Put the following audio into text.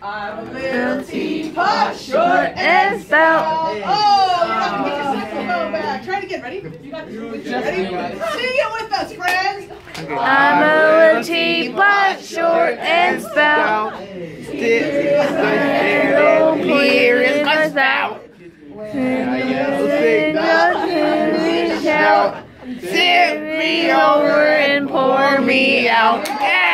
I'm a little teapot, short and stout. Oh, you have to get your saxophone back. Try it again. Ready? You got this. Ready? Sing it with us, friends. I'm a little teapot, short and stout. Here is my spout. Tip me over and pour me out.